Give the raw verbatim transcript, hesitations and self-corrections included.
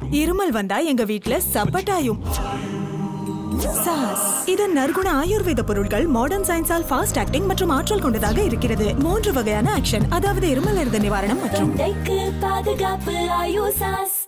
இருமல் வந்தா எங்க வீட்ல சப்பட்டாயும். சாஸ் இது நற்குண ஆயுர்வேத பொருட்கள், மாடர்ன் சயின்ஸால் ஃபாஸ்ட் ஆக்டிங் மற்றும் ஆற்றல் கொண்டதாக இருக்கிறது. மூன்று வகையான ஆக்ஷன், அதாவது இருமல் இருந்து நிவாரணம் மற்றும் பாதுகாப்பு. ஆயு சாஸ்.